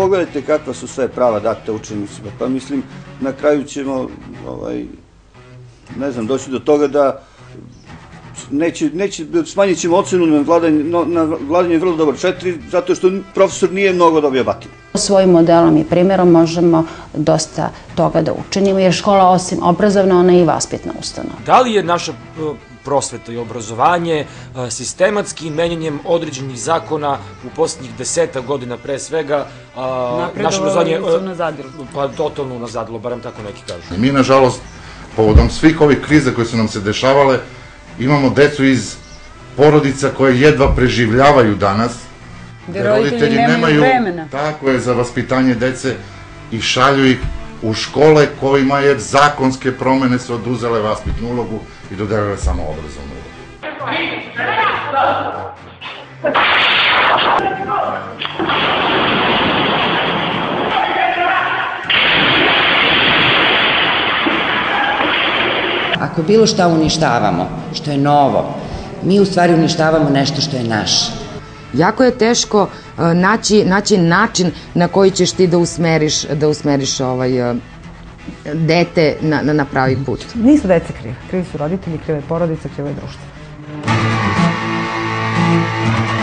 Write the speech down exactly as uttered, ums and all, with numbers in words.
pogledajte kakva su sve prava data učenicima. Pa mislim, na kraju ćemo, ne znam, doći do toga da neće, smanjit ćemo ocenu na vladanje je vrlo dobar četiri, zato što profesor nije mnogo dobio batine. Svojim modelom i primjerom možemo dosta toga da učinimo, jer škola osim obrazovna, ona je i vaspitna ustanova. Da li je naša prosveta i obrazovanje sistematski menjanjem određenih zakona u posljednjih deseta godina pre svega naše obrazovanje pa totalno unazadilo, barem tako neki kažu. Mi, nažalost, povodom svih ovih kriza koje su nam se dešavale, imamo decu iz porodica koje jedva preživljavaju danas, gde roditelji nemaju vremena. Tako je, za vaspitanje dece i šalju ih u škole kojima je zakonske promene su oduzele vaspitnu ulogu i dodelile samo obrazovnu ulogu. Ako bilo šta uništavamo, što je novo, mi u stvari uništavamo nešto što je naše. Jako je teško naći način na koji ćeš ti da usmeriš dete na pravi put. Nisu dece krive. Krivi su roditelji, krive porodice, krive društvo.